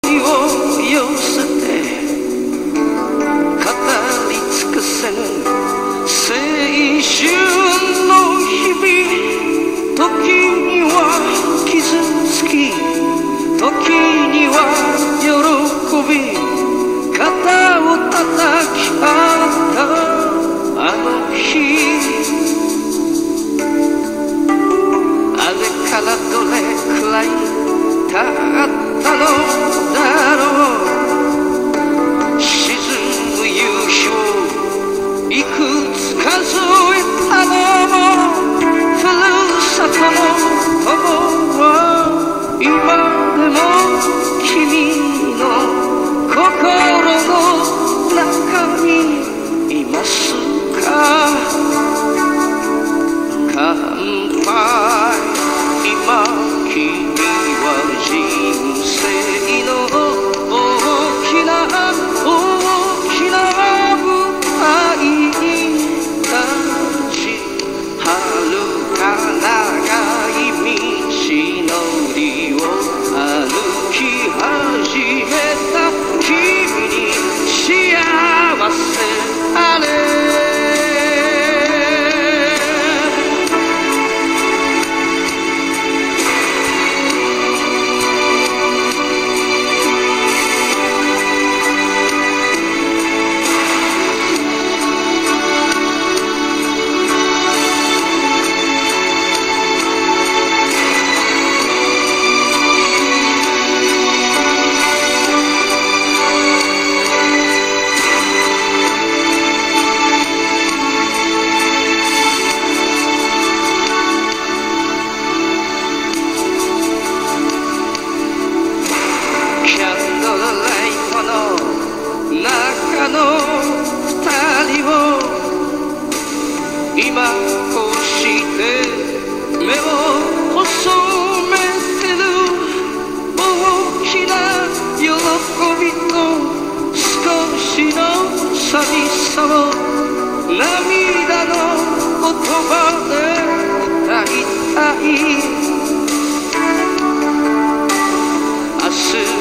りを寄せて語り尽くせぬ青春の日々、時には傷つき時には喜び肩を叩き合ったあの日、あれからどれくらい経ったのだろう。沈む夕日をいくつ数えたのも、ふるさとの友は今でも君の心の中にいますか。乾杯。今君は人生の大きな舞台に立ち、遥か長い道のりを歩き始めた君に幸せあれ。今こうして目を細めてる、大きな喜びと少しの寂しさを涙の言葉で歌いたい。明日